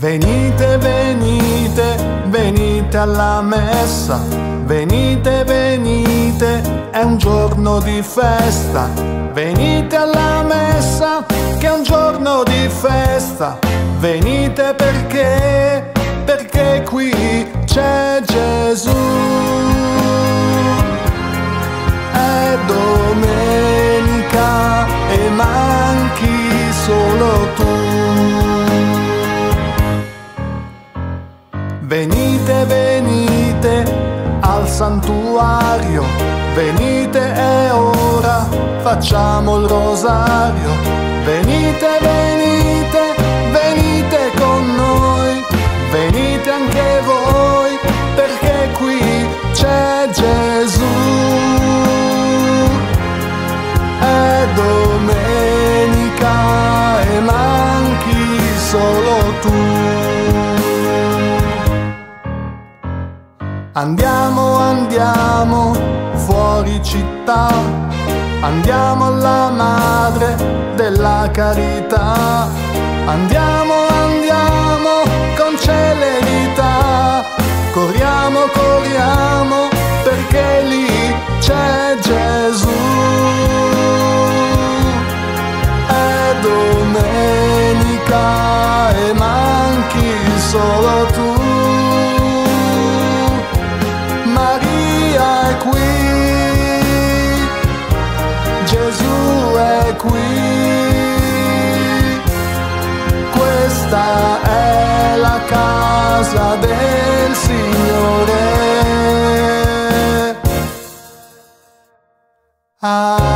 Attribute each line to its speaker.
Speaker 1: Venite, venite, venite alla messa, venite, venite, è un giorno di festa. Venite alla messa, che è un giorno di festa. Venite perché qui c'è Gesù. È domenica e manchi solo tu. Venite, venite al santuario, venite, è ora, facciamo il rosario. Venite, venite, venite con noi, venite anche voi, perché qui c'è Gesù. È domenica e manchi solo tu. Andiamo, andiamo fuori città, andiamo alla madre della carità. Andiamo, andiamo con celerità, corriamo, corriamo, perché lì c'è Gesù. È domenica e manchi solo tu. Maria è qui, Gesù è qui, questa è la casa del Signore.